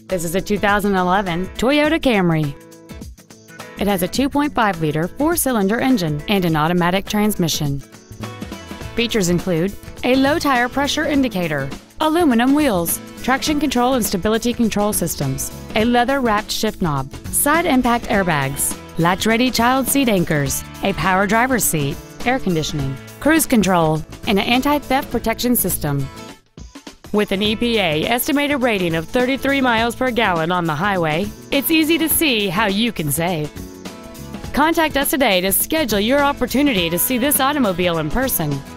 This is a 2011 Toyota Camry. It has a 2.5-liter four-cylinder engine and an automatic transmission. Features include a low tire pressure indicator, aluminum wheels, traction control and stability control systems, a leather-wrapped shift knob, side impact airbags, latch-ready child seat anchors, a power driver's seat, air conditioning, cruise control, and an anti-theft protection system. With an EPA estimated rating of 33 miles per gallon on the highway, it's easy to see how you can save. Contact us today to schedule your opportunity to see this automobile in person.